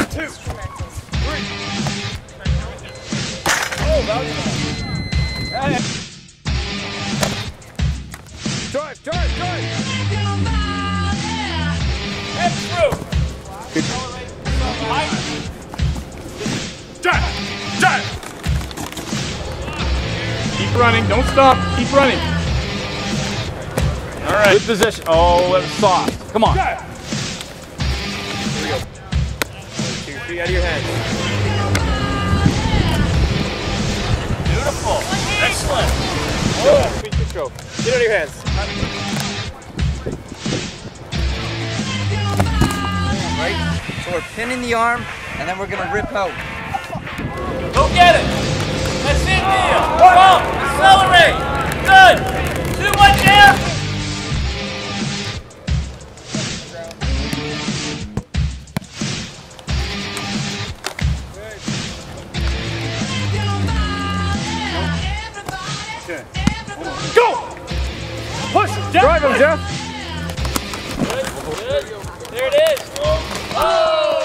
2, 3. Oh, that was nice. Drive. Head through. Drive. Keep running. Don't stop. Keep running. All right. Good position. Oh, that was soft. Come on. Here we go. Keep your feet out of your head. Beautiful. Excellent. Oh, sweet control. Get out of your hands. Right? So we're pinning the arm, and then we're going to rip out. Go get it. That's it, Neil. Pump. Accelerate. Good. 2, 1, jam. Go! Push! Drive him, Jeff! Good. There it is. Oh!